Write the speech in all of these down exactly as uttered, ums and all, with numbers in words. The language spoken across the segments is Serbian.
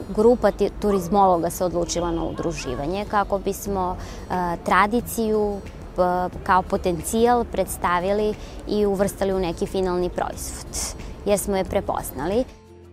grupa turizmologa se odlučila na udruživanje kako bismo tradiciju kao potencijal predstavili i uvrstali u neki finalni proizvod, jer smo je prepoznali.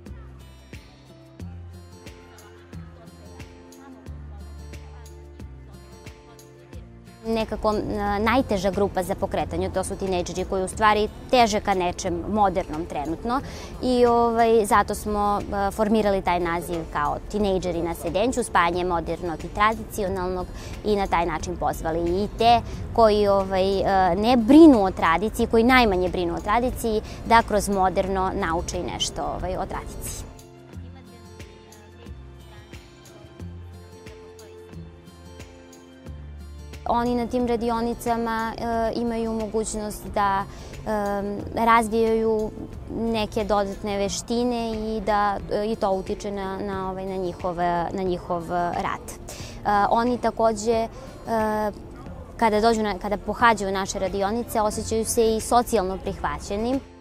Nekako najteža grupa za pokretanje, to su tinejdžeri koji u stvari teže ka nečem modernom trenutno i zato smo formirali taj naziv kao tinejdžeri na sedenču, spajanje modernog i tradicionalnog i na taj način pozvali i te koji ne brinu o tradiciji, koji najmanje brinu o tradiciji, da kroz moderno nauče i nešto o tradiciji. Oni na tim radionicama imaju mogućnost da razvijaju neke dodatne veštine i da i to utiče na njihov rad. Oni takođe, kada pohađaju naše radionice, osjećaju se i socijalno prihvaćenim.